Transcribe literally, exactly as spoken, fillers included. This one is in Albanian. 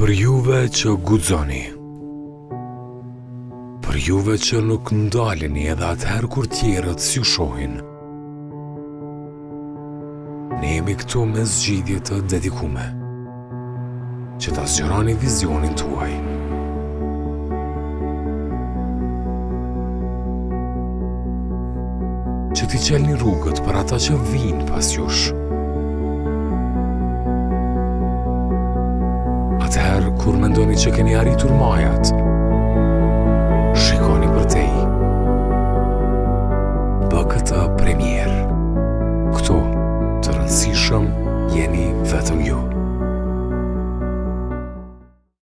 Për juve që guxoni, për juve që nuk ndaleni edhe atëherë kur tjerët s'ju shohin, ne jemi këtu me zgjidhje të dedikume, që ta zgjeroni vizionin tuaj. Që t'i qelni rrugët për ata që vinë pas jush. Atëherë, kur mendoni që keni arritur majat,